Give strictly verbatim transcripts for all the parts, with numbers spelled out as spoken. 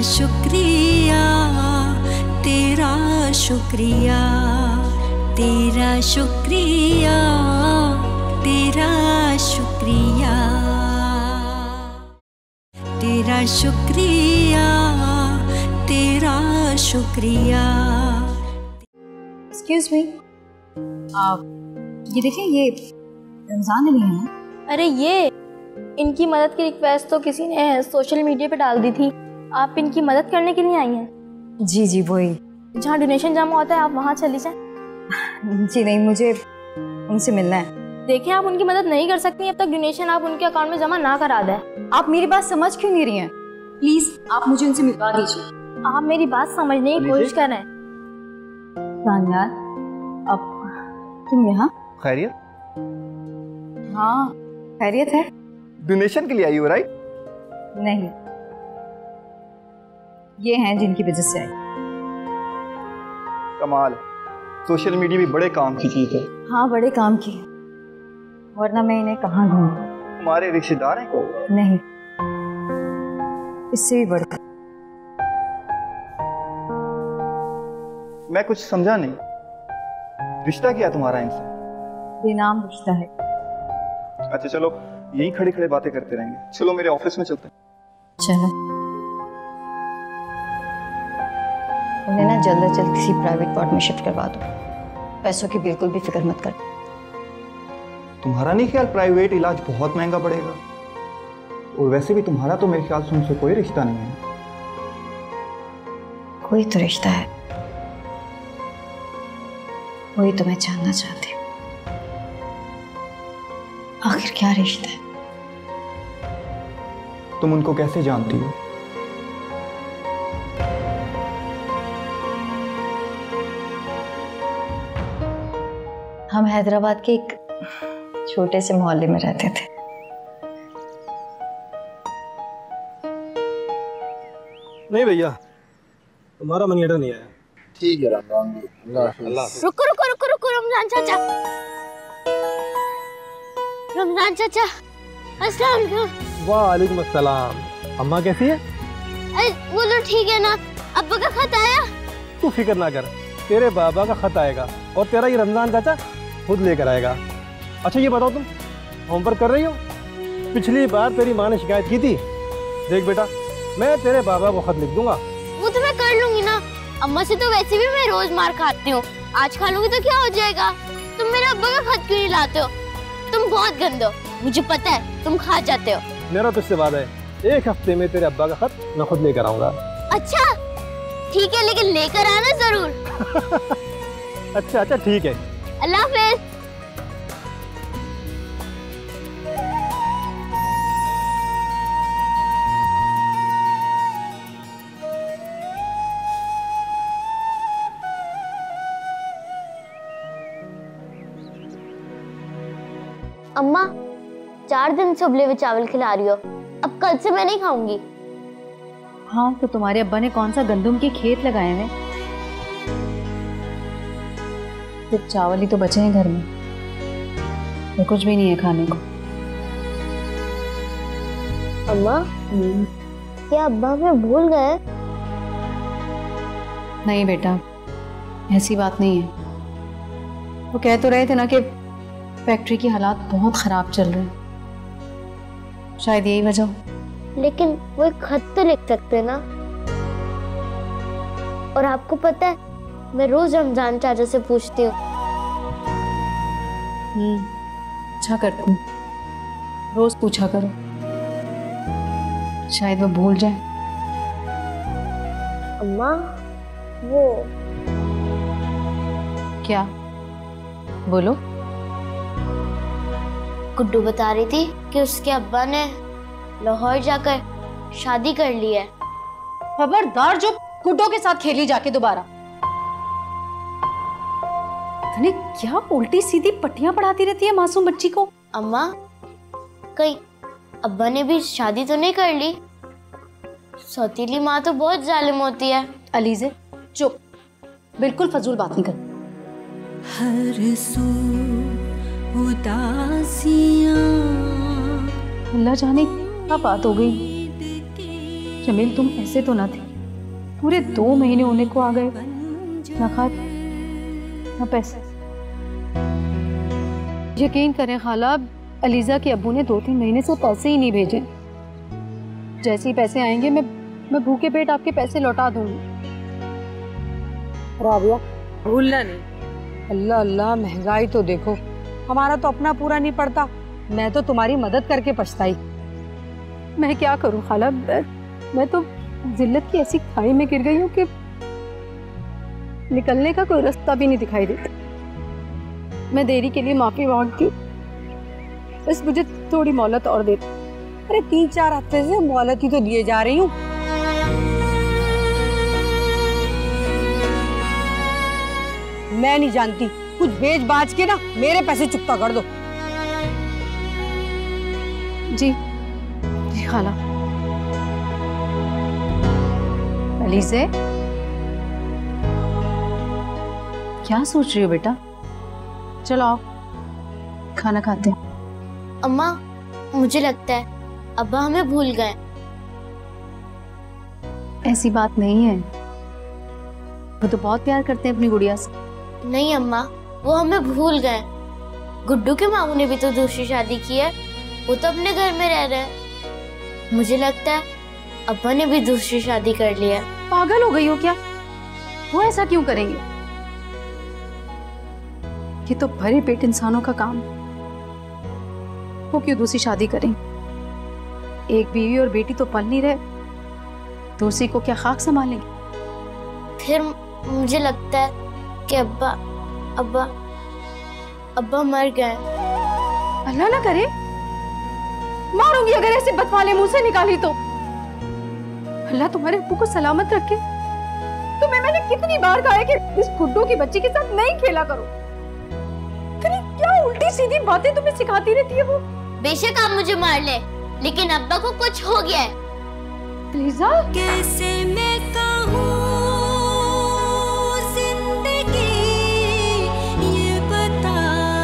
शुक्रिया, तेरा शुक्रिया, तेरा शुक्रिया, तेरा शुक्रिया, तेरा शुक्रिया, तेरा शुक्रिया। एक्सक्यूज मी, आप ये देखिए, ये रमजान अली है ना? अरे ये इनकी मदद की रिक्वेस्ट तो किसी ने सोशल मीडिया पे डाल दी थी। आप इनकी मदद करने के लिए आई हैं? जी जी वही, जहाँ डोनेशन जमा होता है आप वहाँ चली जाएं। जी नहीं, मुझे उनसे मिलना है। देखिए, आप उनकी मदद नहीं कर सकती जब तक डोनेशन आप उनके अकाउंट में जमा ना करा दें। आप मेरी बात समझ क्यों नहीं रही हैं? प्लीज आप मुझे उनसे मिलवा दीजिए। आप मेरी बात समझने की कोशिश कर रहे हैं। यार, अब तुम यहाँ? खैरियत? हाँ खैरियत है। डोनेशन के लिए आई हो राइट? नहीं, ये हैं जिनकी वजह से आई। कमाल, सोशल मीडिया भी बड़े काम की चीज है। हाँ बड़े काम की, वरना मैं इन्हें कहाँ ढूंढूं? तुम्हारे रिश्तेदार हैं को? नहीं, इससे भी बढ़कर। मैं कुछ समझा नहीं, रिश्ता क्या तुम्हारा इनसे? बेनाम रिश्ता है। अच्छा चलो, यहीं खड़े खड़े बातें करते रहेंगे। चलो मेरे ऑफिस में चलते हैं। चलो, उन्हें ना जल्द से जल्द किसी प्राइवेट वार्ड में शिफ्ट करवा दो। पैसों की बिल्कुल भी फिक्र मत कर। तुम्हारा नहीं ख्याल प्राइवेट इलाज बहुत महंगा पड़ेगा? और वैसे भी तुम्हारा तो मेरे ख्याल से उनसे कोई रिश्ता नहीं है। कोई तो रिश्ता है, वही तो मैं जानना चाहती हूँ। आखिर क्या रिश्ता है? तुम उनको कैसे जानती हो? हम हैदराबाद के एक छोटे से मोहल्ले में रहते थे। नहीं भैया, तुम्हारा मनी ऑर्डर नहीं आया। ठीक है रमजान जी, अल्लाह। रुको रुको रुको रुको रमजान चाचा, रमजान चाचा, अस्सलाम वालेकुम। वालेकुम अस्सलाम। अम्मा कैसी है? अरे वो तो ठीक है ना। अब्बा का खत आया? तू फिक्र ना कर, तेरे बाबा का खत आएगा और तेरा ये रमजान चाचा खुद लेकर आएगा। अच्छा ये बताओ, तुम होमवर्क कर रही हो? पिछली बार तेरी माँ ने शिकायत की थी। देख बेटा, मैं तेरे बाबा को खत लिख दूंगा। वो तो मैं कर लूंगी ना। अम्मा से तो वैसे भी मैं रोज मार खाती हूँ, आज खा लूंगी तो क्या हो जाएगा? तुम मेरे अब्बा का खत क्यों नहीं लाते हो? तुम बहुत गंदे हो, मुझे पता है, तुम खा जाते हो। मेरा तुझसे वादा है, एक हफ्ते में तेरे अब्बा का खत मैं खुद लेकर आऊंगा। अच्छा ठीक है, लेकिन लेकर आना जरूर। अच्छा अच्छा ठीक है, अल्लाह हाफिज। अम्मा, चार दिन से उबले हुए चावल खिला रही हो, अब कल से मैं नहीं खाऊंगी। हाँ तो तुम्हारे अब्बा ने कौन सा गंदम के खेत लगाए हैं? सिर्फ चावल ही तो बचे हैं घर में, तो कुछ भी नहीं है खाने को। अम्मा, क्या अब्बा हमें भूल गए? नहीं बेटा, ऐसी बात नहीं है। वो कह तो रहे थे ना कि फैक्ट्री की हालात बहुत खराब चल रहे हैं, शायद यही वजह हो। लेकिन वो एक खत तो लिख सकते ना। और आपको पता है, मैं रोज रमजान चाचा से पूछती हूँ। हम्म, अच्छा करती हूँ, रोज पूछा करो, शायद वो भूल जाए। अम्मा, वो क्या? बोलो। गुड्डू बता रही थी कि उसके अब्बा ने लाहौर जाकर शादी कर ली है। खबरदार जो गुड्डो के साथ खेली जाके दोबारा। तूने क्या उल्टी सीधी पट्टियां पढ़ाती रहती है मासूम बच्ची को? अम्मा, कहीं अब्बा ने भी शादी तो नहीं कर ली? सौतीली माँ तो बहुत जालिम होती है। अलीज़े चुप, बिल्कुल फजूल बात नहीं कर। हर सू उदासियां, अल्लाह जाने क्या बात हो गई। जमील तुम ऐसे तो ना थे। पूरे दो महीने होने को आ गए, ना खाद ना पैसे। यकीन करें खाला, अलीजा के अब्बू ने दो तीन महीने से पैसे ही नहीं भेजे। जैसे ही पैसे आएंगे मैं मैं भूखे पेट आपके पैसे लौटा दूंगी। राबिया भूलना नहीं। अल्लाह अल्लाह, महंगाई तो देखो, हमारा तो अपना पूरा नहीं पड़ता, मैं तो तुम्हारी मदद करके पछताई। मैं क्या करूं खाला, मैं तो जिल्लत की ऐसी खाई में गिर गई हूँ कि निकलने का कोई रास्ता भी नहीं दिखाई देता। मैं देरी के लिए माफी मांगती हूँ, बस मुझे थोड़ी मोहलत और दे। अरे तीन चार हफ्ते से मोहलत ही तो दिए जा रही हूँ। मैं नहीं जानती, कुछ बेच बाज के ना मेरे पैसे चुकता कर दो। जी जी खाला। अलीज़े, क्या सोच रही हो बेटा? चलो आओ खाना खाते हैं। अम्मा, मुझे लगता है अब्बा हमें भूल गए। ऐसी बात नहीं है, वो तो बहुत प्यार करते हैं अपनी गुड़िया से। नहीं अम्मा, वो हमें भूल गए। गुड्डू के मामू ने भी तो दूसरी शादी की है, वो तो अपने घर में रह रहे हैं। मुझे लगता है अब्बा ने भी दूसरी शादी कर ली है। पागल हो गई हो क्या? वो ऐसा क्यों करेंगे? ये तो भरे पेट इंसानों का काम है। वो क्यों दूसरी शादी करेंगे? एक बीवी और बेटी तो पल नहीं रहे, दूसरी को क्या खाक संभालेंगे? फिर मुझे लगता है कि अब्बा अब्बा अब्बा मर गए। अल्लाह ना करे, मारूंगी अगर ऐसे बदमाले मुंह से निकाली तो। अल्लाह तुम्हारे अब्बू को सलामत रखे। तुम्हें मैंने कितनी बार कहा है कि इस गुड्डू की बच्ची के साथ नहीं खेला करो। क्या उल्टी सीधी बातें तुम्हें सिखाती रहती है वो। बेशक आप मुझे मार ले, लेकिन अब्बा को कुछ हो गया है। लीजा, कैसे मैं कहूँ जिंदगी ये बता,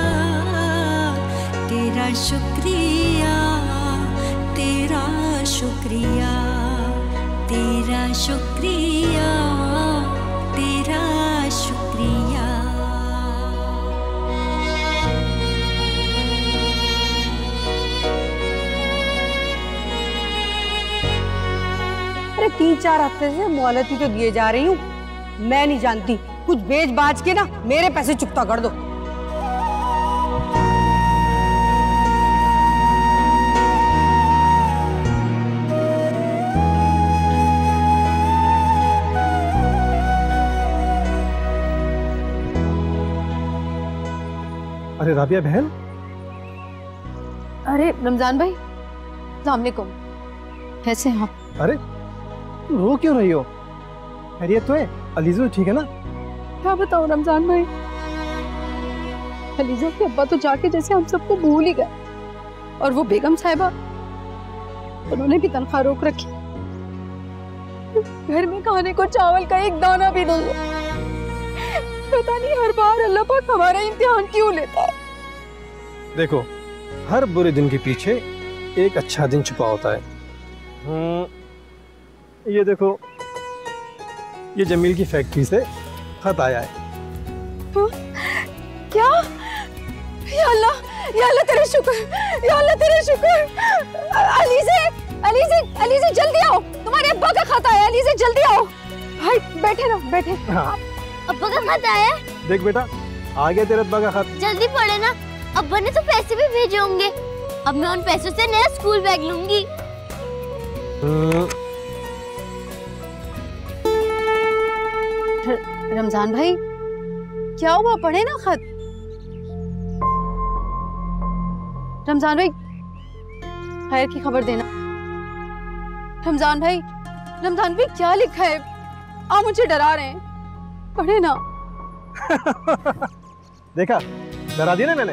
तेरा शुक्रिया तेरा शुक्रिया तेरा शुक्रिया तेरा शुक्रिया। अरे तीन चार हफ्ते से मोहलत ही तो दिए जा रही हूँ। मैं नहीं जानती, कुछ बेच बाज के ना मेरे पैसे चुकता कर दो। अरे राबिया बहन। अरे रमजान भाई, अस्सलाम वालेकुम। कैसे हैं आप? अरे रो क्यों रही हो? खैरियत तो है? अलीज़ा ठीक है ना? क्या बताऊं रमजान भाई, अलीज़ा के अब्बा तो जाके जैसे हम सबको भूल ही गए, और वो बेगम साहिबा, उन्होंने भी तनख्वाह रोक रखी। घर में खाने को चावल का एक दाना भी नहीं। पता नहीं हर बार अल्लाह पाक हमारा इम्तिहान क्यों लेता है। देखो, हर बुरे दिन के पीछे एक अच्छा दिन छुपा होता है। ये देखो, ये जमील की फैक्ट्री से खत आया है। हाँ? क्या? या अल्लाह, या अल्लाह तेरे शुक्र, या अल्लाह तेरे शुक्र। अलीज़े, अलीज़े, अलीज़े जल्दी आओ, तुम्हारे अब्बा का खत आया। अलीज़े जल्दी आओ। भाई बैठे ना, बैठे। हाँ। अब्बा का खत आया? देख बेटा, आ गया तेरे अब्बा का खत। जल्दी पढ़े ना, अब्बा ने तो पैसे भी भेजे होंगे। अब मैं उन पैसों से नया स्कूल बैग लूंगी। रमजान भाई, क्या हुआ? पढ़े ना खत। रमजान भाई, खैर की खबर देना। रमजान भाई, रमजान भाई क्या लिखा है? आप मुझे डरा रहे हैं, पढ़े ना। देखा, डरा दिया ना मैंने।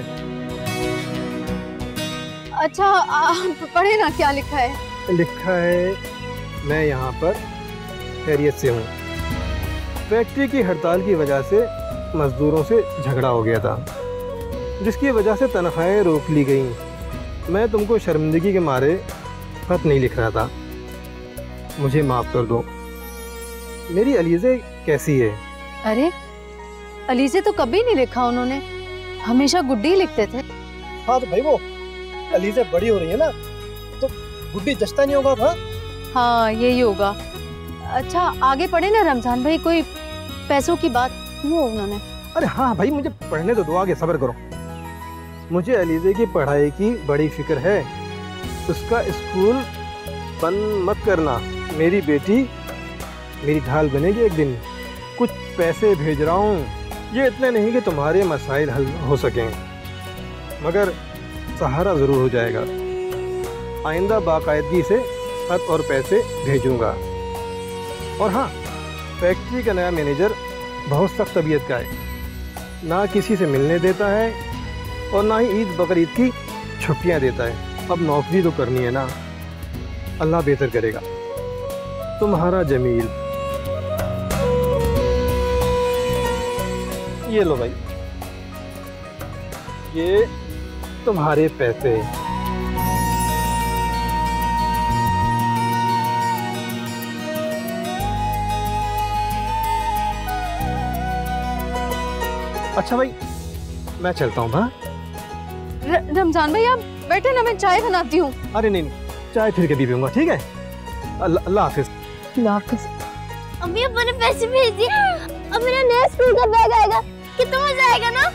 अच्छा आप पढ़े ना, क्या लिखा है? लिखा है, मैं यहाँ पर खैरियत से हूँ। फैक्ट्री की हड़ताल की वजह से मजदूरों से झगड़ा हो गया था, जिसकी वजह से तनख्वाहें रोक ली गईं। मैं तुमको शर्मिंदगी के मारे खत नहीं लिख रहा था, मुझे माफ़ कर दो। मेरी अलीज़े कैसी है? अरे अलीज़े तो कभी नहीं लिखा उन्होंने, हमेशा गुड्डी लिखते थे। हाँ तो भाई वो अलीज़े बड़ी हो रही है ना, तो गुड्डी जचता नहीं होगा अब। हाँ हाँ यही होगा। अच्छा आगे पढ़े ना रमजान भाई, कोई पैसों की बात वो उन्होंने। अरे हाँ भाई मुझे पढ़ने तो दो, आगे सब्र करो। मुझे अलीज़े की पढ़ाई की बड़ी फिक्र है, उसका स्कूल बंद मत करना। मेरी बेटी मेरी ढाल बनेगी एक दिन। कुछ पैसे भेज रहा हूँ, ये इतने नहीं कि तुम्हारे मसाइल हल हो सकें, मगर सहारा ज़रूर हो जाएगा। आइंदा बाकायदगी से खत और पैसे भेजूंगा। और हाँ, फैक्ट्री का नया मैनेजर बहुत सख्त तबीयत का है, ना किसी से मिलने देता है और ना ही ईद बकरीद की छुट्टियां देता है। अब नौकरी तो करनी है ना, अल्लाह बेहतर करेगा। तुम्हारा जमील। ये लो भाई, ये तुम्हारे पैसे। अच्छा भाई मैं चलता हूँ। हाँ रमजान भाई आप बैठे ना, मैं चाय बनाती हूँ। अरे नहीं नहीं, चाय फिर कभी पीऊंगा, ठीक है? अल्लाह अल्लाह हाफिज। अल्लाह हाफिज। अम्मी अब्बा ने पैसे भेज दिए, अब मेरा नया स्कूल का बैग आएगा, कितना मजा आएगा ना।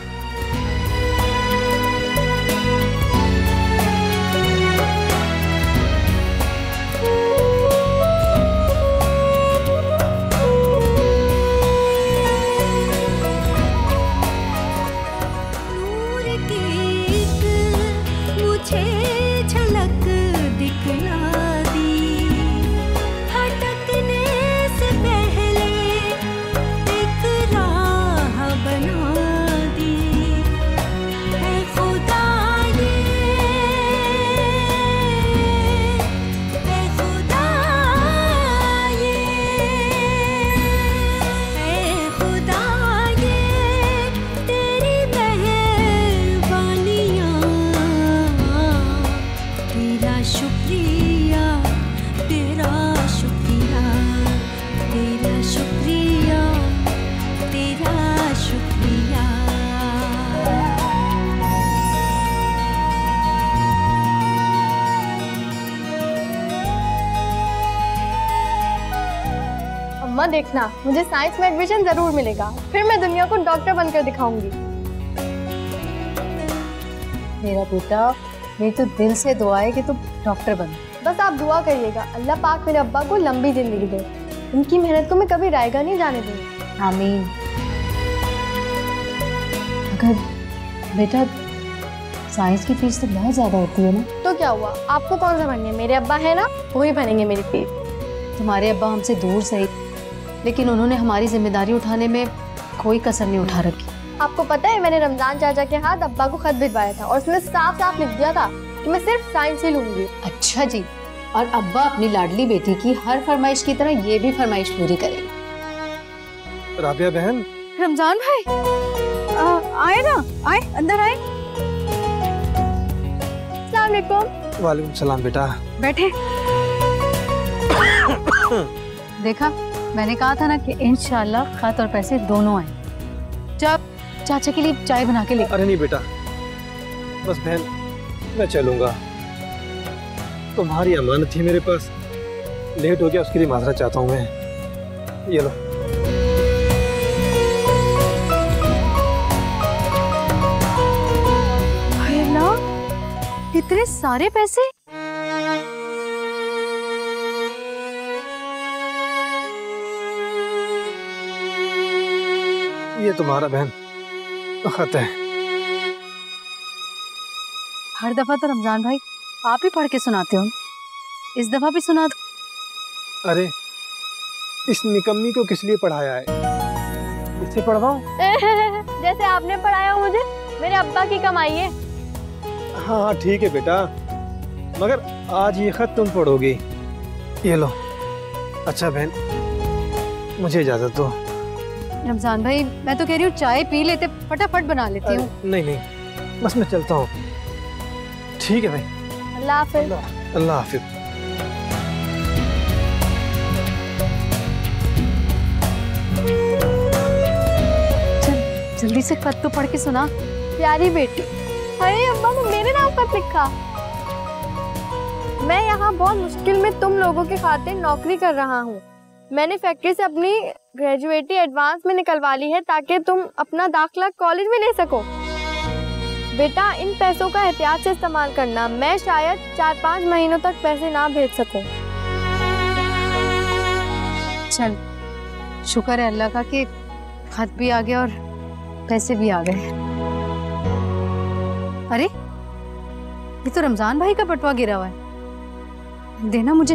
अम्मा देखना, मुझे साइंस में एडमिशन जरूर मिलेगा, फिर मैं दुनिया को डॉक्टर बनकर दिखाऊंगी। मेरा बेटा, मेरी तो दिल से दुआ है कि तुम डॉक्टर बनो। बस आप दुआ करिएगा, अल्लाह पाक मेरे अब्बा को लंबी जिंदगी दे, उनकी मेहनत को मैं कभी रायगा नहीं जाने दूंगी। आमीन। अगर बेटा साइंस की फीस तो बहुत ज्यादा होती है ना। तो क्या हुआ, आपको कौन सा बनना है? मेरे अब्बा है ना, वही बनेंगे मेरी फीस। तुम्हारे अब्बा हमसे दूर सही, लेकिन उन्होंने हमारी जिम्मेदारी उठाने में कोई कसर नहीं उठा रखी। आपको पता है मैंने रमजान चाचा के हाथ अब्बा को खत भिजवाया था और उसमें साफ साफ लिख दिया था कि मैं सिर्फ साइंस ही लूंगी। अच्छा जी, और अब्बा अपनी लाडली बेटी की हर फरमाइश की तरह ये भी फरमाइश पूरी करेंगे। राबिया बहन। रमजान भाई आ, आए ना, आए अंदर आए। अस्सलाम वालेकुम। वालेकुम सलाम बेटा। बैठे। देखा, मैंने कहा था ना कि इंशाल्लाह खत और पैसे दोनों आए। जब चाचा के लिए चाय बना के ले। अरे नहीं बेटा, बस बहन मैं चलूंगा, तुम्हारी अमानत थी मेरे पास, लेट हो गया उसके लिए माजरत चाहता हूँ मैं। ये लो। इतने सारे पैसे? ये तुम्हारा बहन खत है। हर दफा तो रमजान भाई आप ही पढ़ के सुनाते हो, इस दफा भी सुना दो। अरे इस निकम्मी को किस लिए पढ़ाया है? इससे पढ़वाऊं? जैसे आपने पढ़ाया हो मुझे, मेरे अब्बा की कमाई है। हाँ हाँ ठीक है बेटा, मगर आज ये खत तुम पढ़ोगी। ये लो। अच्छा बहन मुझे इजाजत दो। रमजान भाई मैं तो कह रही हूँ चाय पी लेते, फटाफट बना लेती हूँ। नहीं नहीं, बस मैं चलता हूँ। ठीक है भाई, अल्लाह हाफिज। अल्लाह हाफिज। जल्दी से खत तो पढ़ के सुना। प्यारी बेटी, अरे अम्मा ने मेरे नाम खत लिखा। मैं यहाँ बहुत मुश्किल में तुम लोगों के खातिर नौकरी कर रहा हूँ। मैंने फैक्ट्री से अपनी ग्रेजुएटी एडवांस में निकलवा ली है ताकि तुम अपना दाखला कॉलेज में ले सको। बेटा, इन पैसों का एहतियात से इस्तेमाल करना। मैं शायद चार पाँच महीनों तक पैसे ना भेज सकूं। चल, शुक्र है अल्लाह का कि खत भी आ गया और पैसे भी आ गए। अरे, ये तो रमजान भाई का बटवा गिरा हुआ है, देना मुझे।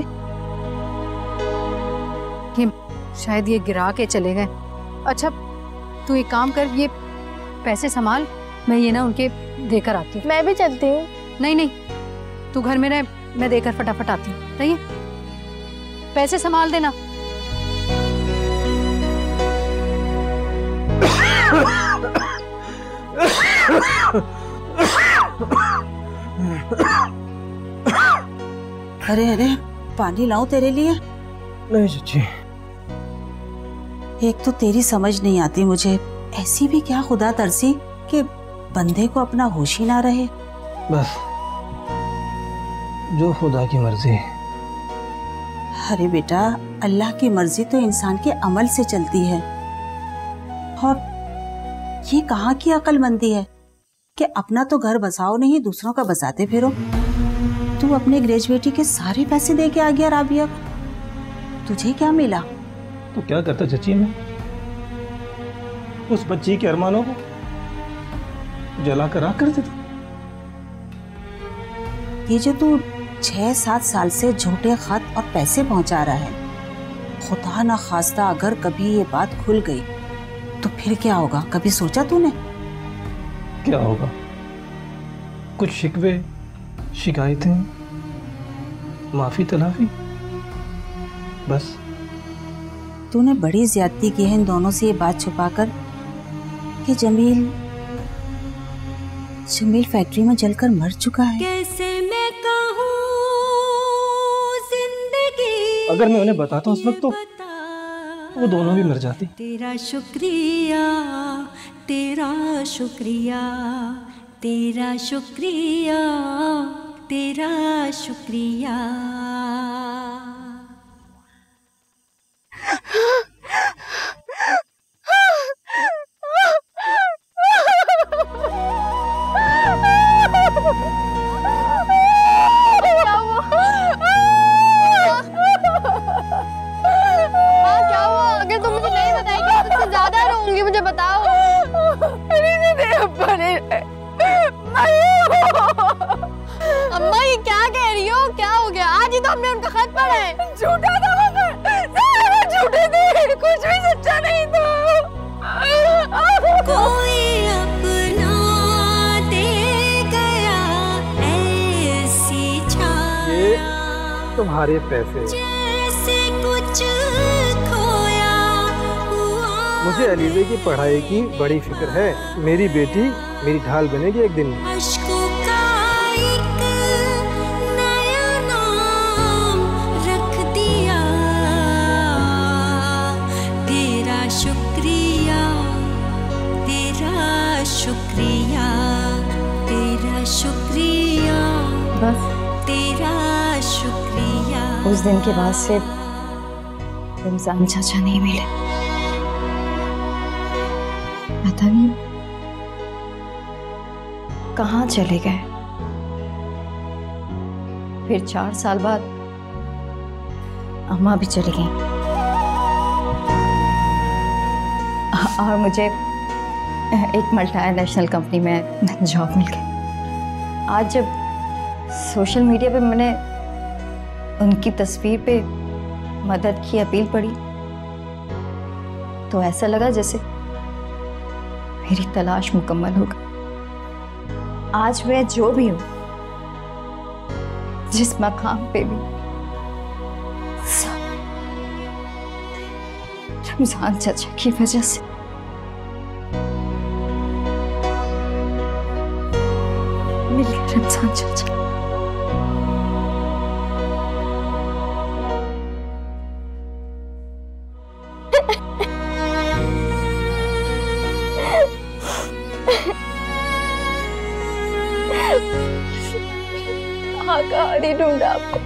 ये शायद ये गिरा के चले गए। अच्छा, तू एक काम कर, ये पैसे संभाल, मैं ये ना उनके देकर आती हूँ। मैं भी चलती हूँ। नहीं नहीं, तू घर में रह, मैं देकर फटाफट आती हूँ। सही है, पैसे संभाल देना। अरे अरे, पानी लाऊं तेरे लिए? नहीं चाची। एक तो तेरी समझ नहीं आती मुझे, ऐसी भी क्या खुदा तरसी कि बंदे को अपना होश ही ना रहे। बस जो खुदा की मर्जी। अरे बेटा, अल्लाह की मर्जी तो इंसान के अमल से चलती है। और ये कहाँ की अक्लमंदी है कि अपना तो घर बसाओ नहीं, दूसरों का बसाते फिरो। तू अपने ग्रेजुएटी के सारे पैसे दे के आ गया राबिया, तुझे क्या मिला? तो क्या करता चाची, मैं उस बच्ची के अरमानों को जला कर राख कर देता। ये जो तू छह सात साल से झूठे खत और पैसे पहुंचा रहा है, खुदा ना खास्ता अगर कभी ये बात खुल गई तो फिर क्या होगा? कभी सोचा तूने? क्या होगा? कुछ शिकवे, शिकायतें, माफी तलाफी, बस। तूने बड़ी ज्यादती की है इन दोनों से ये बात छुपाकर कि जमील जमील फैक्ट्री में जलकर मर चुका है। कैसे मैं कहूँ जिंदगी, अगर मैं उन्हें बताता उस वक्त तो वो दोनों भी मर जाती। तेरा शुक्रिया, तेरा शुक्रिया, तेरा शुक्रिया, तेरा शुक्रिया। मुझे बताओ। अम्मा ये क्या कह रही हो? क्या हो गया? आज ही तो हमने उनका खत पढ़ा है। झूठा था वो खत, सारे झूठे थे, कुछ भी सच्चा नहीं था। कोई अपना दे गया ऐसी छाया, तुम्हारे पैसे जैसे कुछ खोया हुआ। मुझे अलीज़े की पढ़ाई की बड़ी फिक्र है। मेरी बेटी मेरी ढाल बनेगी एक दिन। अश्कों का एक नया नाम रख दिया। तेरा शुक्रिया, तेरा शुक्रिया, तेरा शुक्रिया, बस तेरा शुक्रिया। उस दिन के बाद से रमजान चाचा नहीं मिले। पता नहीं कहाँ चले गए। फिर चार साल बाद अम्मा भी चली गई और मुझे एक मल्टीनेशनल कंपनी में जॉब मिल गई। आज जब सोशल मीडिया पे मैंने उनकी तस्वीर पे मदद की अपील पड़ी तो ऐसा लगा जैसे मेरी तलाश मुकम्मल हो गई। आज मैं जो भी हूं, जिस मकाम पे भी, सब रमजान चाचा की वजह से। मिल गया रमजान चाचा। जल्दी ढूंढा आपको।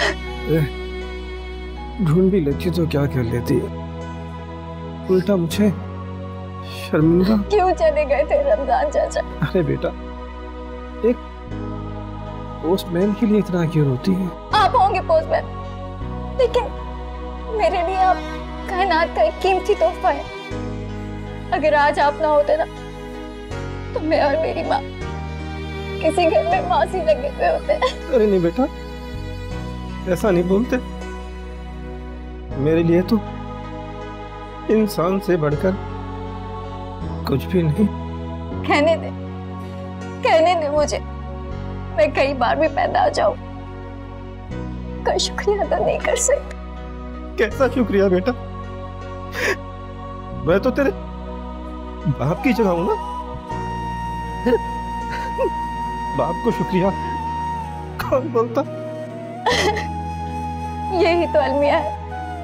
ढूंढ भी लेती तो क्या कर लेती है, उल्टा मुझे शर्मिंदा। क्यों चले गए थे रमजान चाचा? अरे बेटा, एक पोस्टमैन के लिए इतना क्यों रोती है? आप होंगे पोस्टमैन, लेकिन मेरे लिए आप कायनात का एक कीमती तोहफा है। अगर आज आप ना होते ना तो मैं और मेरी माँ किसी घर में मासी लगे हुए होते। अरे नहीं बेटा, ऐसा नहीं बोलते। मेरे लिए तो इंसान से बढ़कर कुछ भी नहीं। कहने दे, कहने दे मुझे, मैं कई बार भी पैदा आ जाऊं, का शुक्रिया अदा नहीं कर सकती। कैसा शुक्रिया बेटा? मैं तो तेरे बाप की जगह हूं ना। बाप को शुक्रिया कौन बोलता? यही तो अलमिया है।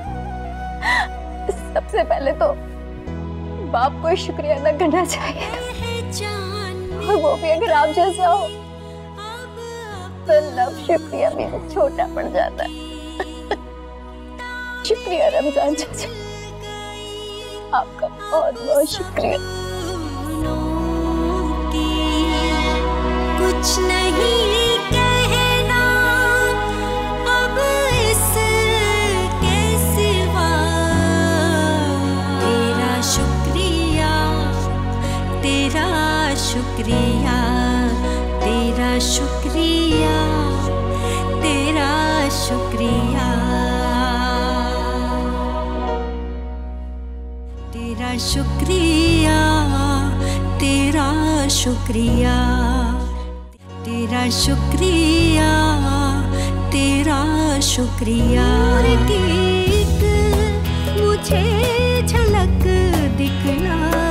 सबसे पहले तो बाप को शुक्रिया अदा करना चाहिए, और वो भी अगर आप जैसा हो तो लव शुक्रिया भी छोटा पड़ जाता है। शुक्रिया रमजान चाचा, आपका बहुत बहुत शुक्रिया। कुछ नहीं कहना अब इसके सिवा, तेरा शुक्रिया, तेरा शुक्रिया, तेरा शुक्रिया, तेरा शुक्रिया, तेरा शुक्रिया, तेरा शुक्रिया, तेरा शुक्रिया, तेरा शुक्रिया। एक मुझे झलक दिखला